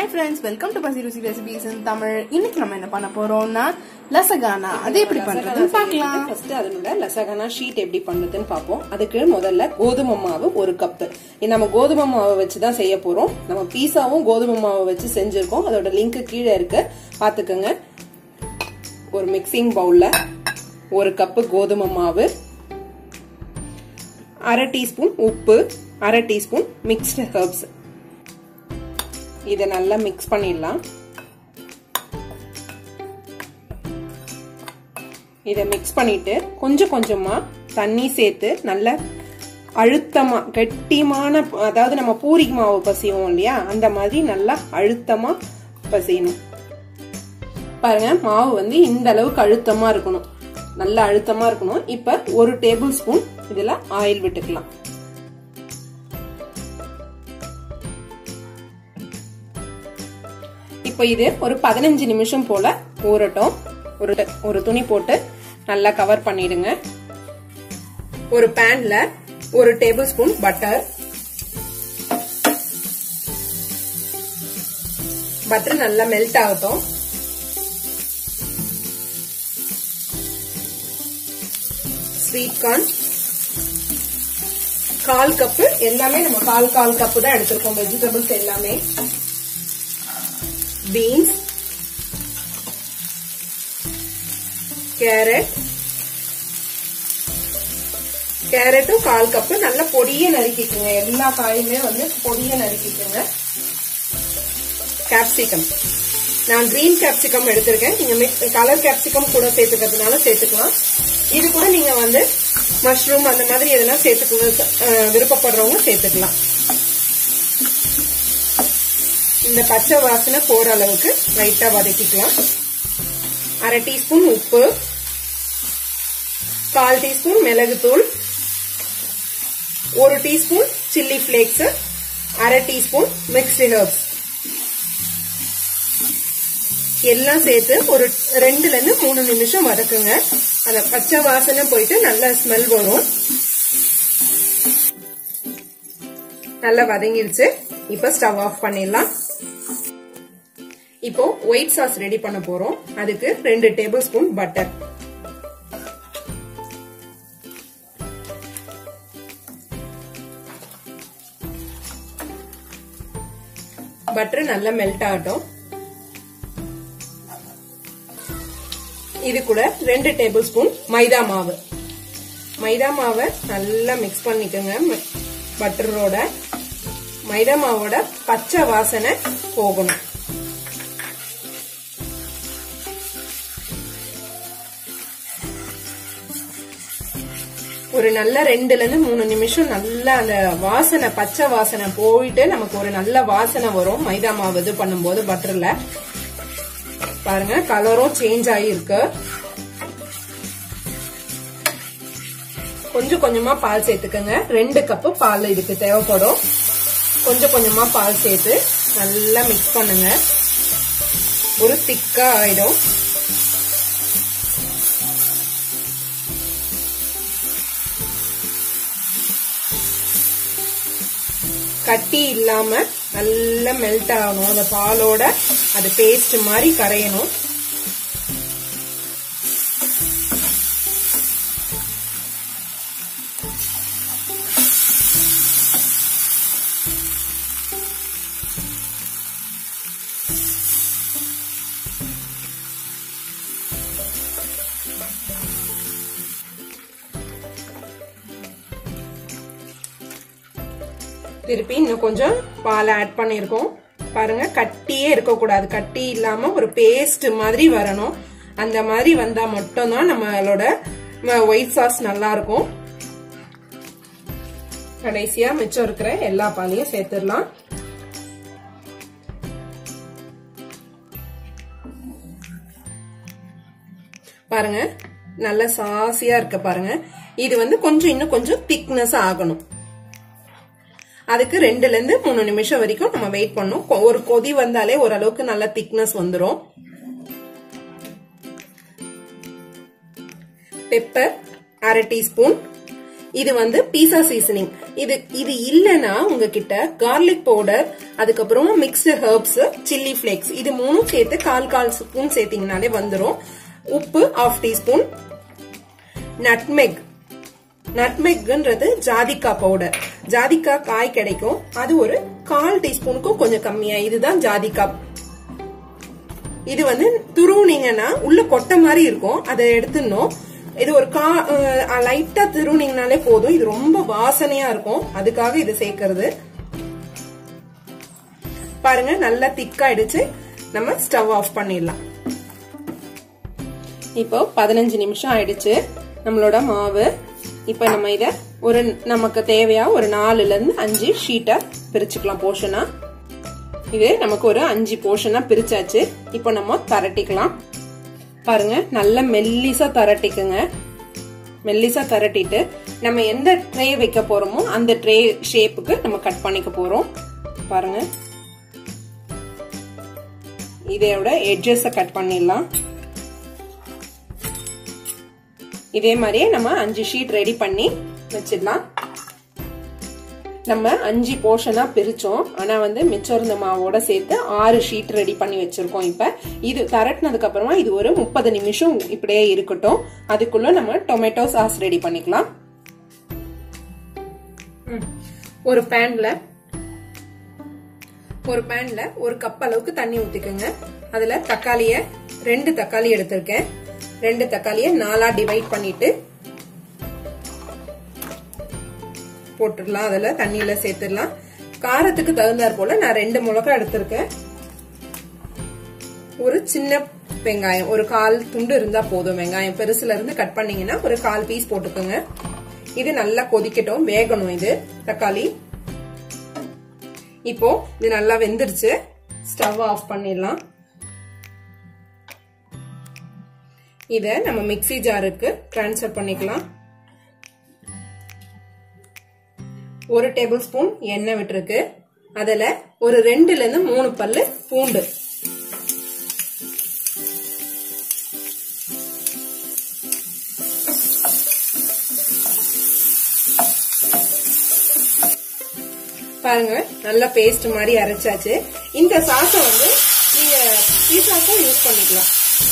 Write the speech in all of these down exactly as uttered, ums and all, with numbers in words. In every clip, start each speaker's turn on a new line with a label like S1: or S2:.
S1: Hi friends, welcome to Pasi Rusi Recipes in Tamil. இன்னைக்கு நம்ம என்ன பண்ண போறோம்னா லசகானா. அது எப்படி பண்றதுன்னு பார்க்கலாம்.
S2: ஃபர்ஸ்ட் அதனோட லசகானா ஷீட் எப்படி பண்றதுன்னு பாப்போம். அதுக்கு முதல்ல கோதுமை மாவு ஒரு கப். நம்ம கோதுமை மாவை வச்சு தான் செய்ய போறோம். நம்ம பீஸாவும் கோதுமை மாவை வச்சு செஞ்சிருக்கோம். அதோட லிங்க் கீழே இருக்கு, பாத்துக்கோங்க. ஒரு மிக்சிங் பவுல்ல ஒரு கப் கோதுமை மாவு, அரை டீஸ்பூன் உப்பு, அரை டீஸ்பூன் மிக்ஸ்டு ஹெர்ப்ஸ். இதை நல்லா மிக்ஸ் பண்ணிடலாம். இதை மிக்ஸ் பண்ணிட்டு கொஞ்சம் கொஞ்சமா தண்ணி சேர்த்து நல்லா அழுத்தமா கெட்டிமான, அதாவது நம்ம பூரி மாவு பசியும் இல்லையா, அந்த மாதிரி நல்லா அழுத்தமா பசியணும். பாருங்க, மாவு வந்து இந்த அளவுக்கு அழுத்தமா இருக்கணும், நல்லா அழுத்தமா இருக்கணும். இப்ப ஒரு டேபிள் ஸ்பூன் இதுல ஆயில் விட்டுக்கலாம். இப்போ இது ஒரு பதினஞ்சு நிமிஷம் போல ஊறட்டும். ஒரு ஒரு துணி போட்டு நல்லா கவர் பண்ணிடுங்க. ஒரு பேன்ல ஒரு டேபிள் ஸ்பூன் பட்டர், பட்டர் நல்லா மெல்ட் ஆகட்டும். ஸ்வீட் கார்ன் கால் கப்பு, எல்லாமே நம்ம கால் கால் கப்பு தான் எடுத்திருக்கோம். வெஜிடபிள்ஸ் எல்லாமே, பீன்ஸ், கேரட், கேரட்டும் கால் கப்பு நல்லா பொடிய நறுக்கிக்குங்க. எல்லா காயுமே வந்து பொடிய நறுக்கிக்குங்க. கேப்சிகம், நான் கிரீன் கேப்சிகம் எடுத்திருக்கேன். நீங்க கலர் கேப்சிகம் கூட சேர்த்துக்கிறதுனால சேர்த்துக்கலாம். இது கூட நீங்க வந்து மஷ்ரூம் அந்த மாதிரி எதனா சேர்த்துக்க விருப்பப்படுறவங்க சேர்த்துக்கலாம். இந்த பச்சை வாசனை போற அளவுக்கு லைட்டா வதக்கிக்கலாம். அரை டீஸ்பூன் உப்பு, கால் டீஸ்பூன் மிளகுத்தூள், ஒரு டீஸ்பூன் சில்லி பிளேக்ஸ், அரை டீஸ்பூன் மிக்ஸ்டு ஹெர்ப்ஸ் எல்லாம் சேர்த்து ஒரு ரெண்டுல இருந்து மூணு நிமிஷம் வதக்குங்க. அந்த பச்சை வாசனை போயிட்டு நல்ல ஸ்மெல் வரும். நல்லா வதங்கிடுச்சு. இப்ப ஸ்டவ் ஆஃப் பண்ணிடலாம். இப்போ ஒயிட் சாஸ் ரெடி பண்ண போறோம். அதுக்கு ரெண்டு டேபிள் ஸ்பூன் பட்டர், பட்டர் நல்லா மெல்ட் ஆகட்டும். இது கூட ரெண்டு டேபிள் ஸ்பூன் மைதா மாவு, மைதா மாவை நல்லா மிக்ஸ் பண்ணிக்கோங்க. பட்டரோட மைதா மாவோட பச்சை வாசனை போகணும். ஒரு நல்ல ரெண்டுல இருந்து மூணு நிமிஷம் நல்லா அந்த வாசனை, பச்சை வாசனை போயிட்டு நமக்கு ஒரு நல்ல வாசனை வரும். மைதா மாவு இது பண்ணும்போது பட்டர்ல பாருங்க, கலரும் சேஞ்ச் ஆகிருக்கு. கொஞ்சம் கொஞ்சமா பால் சேர்த்துக்கங்க. ரெண்டு கப்பு பால் இதுக்கு தேவைப்படும். கொஞ்சம் கொஞ்சமா பால் சேர்த்து நல்லா மிக்ஸ் பண்ணுங்க. ஒரு திக்கா ஆயிடும். கட்டி இல்லாம நல்லா மெல்ட் ஆகணும். அந்த பாலோட அது பேஸ்ட் மாதிரி கரையணும். திருப்பி இன்னும் கொஞ்சம் பால் ஆட் பண்ணிருக்கோம். பாருங்க, கட்டியே இருக்கக்கூடாது, கட்டி இல்லாம ஒரு பேஸ்ட் மாதிரி வரணும். அந்த மாதிரி வந்தா மட்டும்தான் நம்மளோட ஒயிட் சாஸ் நல்லா இருக்கும். கடைசியா மிச்சம் இருக்கிற எல்லா பாலையும் சேர்த்துடலாம். பாருங்க, நல்ல சாசியா இருக்க பாருங்க. இது வந்து கொஞ்சம் இன்னும் கொஞ்சம் திக்னஸ் ஆகணும். அதுக்கு ரெண்டுல இருந்து மூணு நிமிஷம் வரைக்கும் நம்ம வெயிட் பண்ணணும். ஒரு கொதி வந்தாலே ஓரளவுக்கு நல்ல திக்னஸ் வந்துடும். பெப்பர் அரை டீஸ்பூன், இது வந்து பீஸா சீசனிங். இது இது இல்லனா உங்ககிட்ட கார்லிக் பவுடர், அதுக்கப்புறம் மிக்ஸ்டு ஹெர்ப்ஸ், சில்லி பிளேக்ஸ் இது மூணும் சேர்த்து கால் கால் ஸ்பூன் சேர்த்தீங்கனாலே வந்துடும். உப்பு ஹாஃப் டீஸ்பூன், நட்மெக். நட்மெக்ன்றது ஜாதிக்காய் பவுடர். ஜாதிக்காய் காய் கிடைக்கும், அது ஒரு கால் டீஸ்பூனுக்கும் கொஞ்சம் கம்மியா. இதுதான் ஜாதிக்காய். இது வந்து துருவுனீங்கன்னா உள்ள கொட்டை மாதிரி இருக்கும், அதை எடுத்துடணும். இது ஒரு கா லைட்டா துருவுனீங்கனாலே போதும். இது ரொம்ப வாசனையா இருக்கும், அதுக்காக இது சேர்க்கறது. பாருங்க நல்லா திக்காயிடுச்சு. நம்ம ஸ்டவ் ஆஃப் பண்ணிடலாம். இப்போ பதினஞ்சு நிமிஷம் ஆயிடுச்சு நம்மளோட மாவு. இப்ப நம்ம இத ஒரு நமக்கு தேவையா ஒரு நாலுல இருந்து அஞ்சு ஷீட்டா பிரிச்சுக்கலாம் போர்ஷனா. இது நமக்கு ஒரு அஞ்சு போர்ஷனா பிரிச்சாச்சு. இப்போ நம்ம தரட்டிக்கலாம். பாருங்க நல்ல மெல்லிசா தரட்டிக்குங்க. மெல்லிசா தரட்டிட்டு நம்ம எந்த ட்ரே வைக்க போறோமோ அந்த ட்ரே ஷேப்புக்கு நம்ம கட் பண்ணிக்க போறோம். பாருங்க இதோட எட்ஜஸ் கட் பண்ணிடலாம். இதே மாதிரியே நம்ம அஞ்சு ஷீட் ரெடி பண்ணி வச்சிடலாம். நம்ம அஞ்சு போர்ஷனா பிரிச்சோம், ஆனா வந்து மிச்சம் இருந்த மாவோட சேர்த்து ஆறு ஷீட் ரெடி பண்ணி வச்சிருக்கோம். இப்ப இது தரட்டினதுக்கு அப்புறமா இது ஒரு முப்பது நிமிஷம் இப்படியே இருக்கட்டும். அதுக்குள்ள நம்ம டொமேட்டோ சாஸ் ரெடி பண்ணிக்கலாம். ஒரு பேன்ல ஒரு பேன்ல ஒரு கப் அளவுக்கு தண்ணி ஊத்திக்கோங்க. அதுல தக்காளிய ரெண்டு தக்காளி எடுத்திருக்கேன். ரெண்டு தக்காளிய நாலா டிவைட் பண்ணிட்டு போட்டுடலாம். அதுல தண்ணியில சேர்த்துடலாம். காரத்துக்கு தகுந்தாற் போல நான் ரெண்டு மிளகாய் எடுத்திருக்கேன். ஒரு சின்ன வெங்காயம் ஒரு கால் துண்டு இருந்தா போதும். வெங்காயம் பெருசுல இருந்து கட் பண்ணீங்கன்னா ஒரு கால் பீஸ் போட்டுக்கோங்க. இது நல்லா கொதிக்கட்டும், வேகணும் இது தக்காளி. இப்போ இது நல்லா வெந்துருச்சு. ஸ்டவ் ஆஃப் பண்ணிடலாம். இத நம்ம மிக்ஸி ஜாருக்கு டிரான்ஸ்ஃபர் பண்ணிக்கலாம். ஒரு டேபிள் ஸ்பூன் எண்ணெய் விட்டுருக்கு. அதுல ஒரு ரெண்டுல இருந்து மூணு பல்லு பூண்டு, பாருங்க நல்லா பேஸ்ட் மாதிரி அரைச்சாச்சு. இந்த சாஸை வந்து நீங்க பீஸாக்கும் யூஸ் பண்ணிக்கலாம்.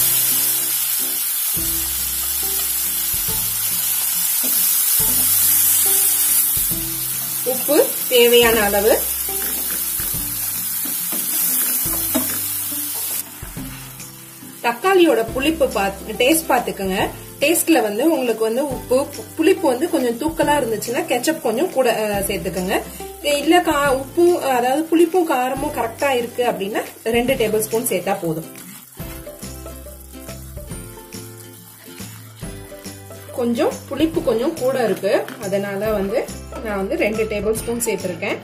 S2: உப்பு தேவையான அளவு, தக்காளியோட புளிப்பு டேஸ்ட் பாத்துக்கோங்க. டேஸ்ட்ல வந்து உங்களுக்கு வந்து உப்பு புளிப்பு வந்து கொஞ்சம் தூக்கலா இருந்துச்சுன்னா கெச்சப் கொஞ்சம் கூட சேர்த்துக்கோங்க. இல்ல கா உப்பும் அதாவது புளிப்பும் காரமும் கரெக்டா இருக்கு அப்படின்னா ரெண்டு டேபிள் ஸ்பூன் சேர்த்தா போதும். கொஞ்சம் புளிப்பு கொஞ்சம் கூட இருக்கு, அதனால வந்து நான் வந்து ரெண்டு டேபிள் ஸ்பூன் சேர்த்திருக்கேன்.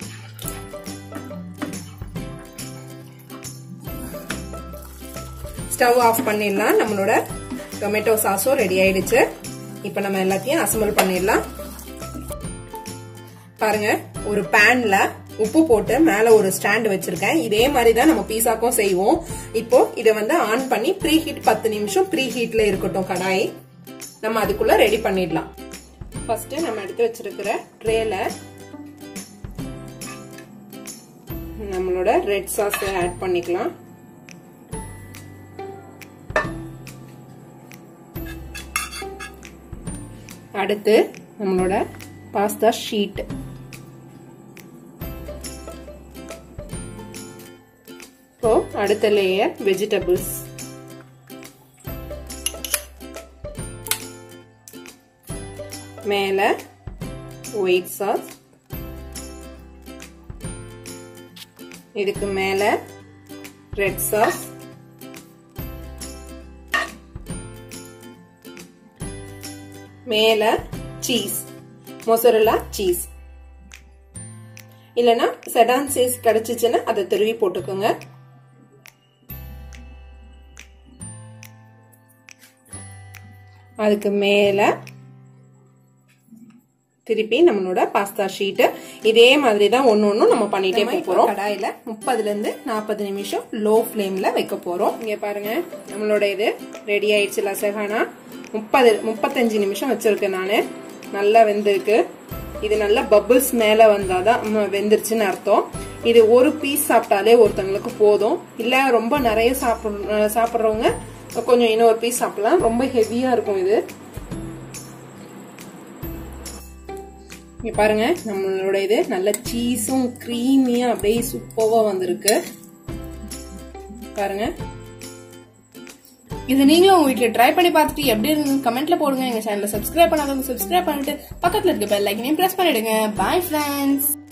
S2: ஸ்டவ் ஆஃப் பண்ணிடலாம். நம்மளோட டொமேட்டோ சாஸும் ரெடி ஆயிடுச்சு. இப்ப நம்ம எல்லாத்தையும் அசம்பிள் பண்ணிடலாம். பாருங்க ஒரு பேன்ல உப்பு போட்டு மேல ஒரு ஸ்டாண்ட் வச்சிருக்கேன். இதே மாதிரிதான் நம்ம பீஸாக்கும் செய்வோம். இப்போ இத வந்து ஆன் பண்ணி ப்ரீ ஹீட் பத்து நிமிஷம் ப்ரீ ஹீட்ல இருக்கட்டும் கடாய். நம்ம அதுக்குள்ள ரெடி பண்ணிடலாம். ஃபர்ஸ்ட் நம்ம எடுத்து வச்சிருக்கிற ட்ரேல நம்மளோட ரெட் சாஸ் ஆட் பண்ணிக்கலாம். அடுத்து நம்மளோட பாஸ்தா ஷீட், இப்போ அடுத்த லேயர் வெஜிடபிள்ஸ், மேல ஒயிட் சாஸ், இதுக்கு மேல ரெட் சாஸ், மேல சீஸ், மொசரல்லா சீஸ். இல்லனா செடான் சீஸ் கிடைச்சிச்சுன்னா அதை துருவி போட்டுக்கோங்க. அதுக்கு மேல திருப்பி நம்மளோட பாஸ்தா ஷீட். இதே மாதிரி தான் ஒன்னு ஒன்னும் நம்ம பண்ணிட்டே போறோம். கடாயில முப்பதுல இருந்து நாற்பது நிமிஷம் லோ ஃபிளேம்ல வைக்க போறோம். இங்க பாருங்க நம்மளோட இது ரெடி ஆயிடுச்சு லசகானா. முப்பது முப்பத்தஞ்சு நிமிஷம் வச்சிருக்கேன் நானு. நல்லா வெந்திருக்கு. இது நல்லா பபிள்ஸ் மேல வந்தாதான் வெந்துருச்சுன்னு அர்த்தம். இது ஒரு பீஸ் சாப்பிட்டாலே ஒருத்தவங்களுக்கு போதும். இல்ல ரொம்ப நிறைய சாப்பிட சாப்பிட்றவங்க கொஞ்சம் இன்னொரு பீஸ் சாப்பிடலாம். ரொம்ப ஹெவியா இருக்கும் இது. இங்க பாருங்க, நம்மளோட இது நல்ல சீஸும் கிரீமியா அப்படியே சூப்பரா வந்திருக்கு பாருங்க.
S1: இது நீங்களும் உங்க வீட்டுல ட்ரை பண்ணி பார்த்துட்டு எப்படி இருக்கு கமெண்ட்ல போடுங்க. எங்க சேனலை சப்ஸ்கிரைப் பண்ணாதவங்க சப்ஸ்கிரைப் பண்ணிட்டு பக்கத்துல இருக்க பெல் ஐக்கனையும் பிரஸ் பண்ணிடுங்க. Bye friends.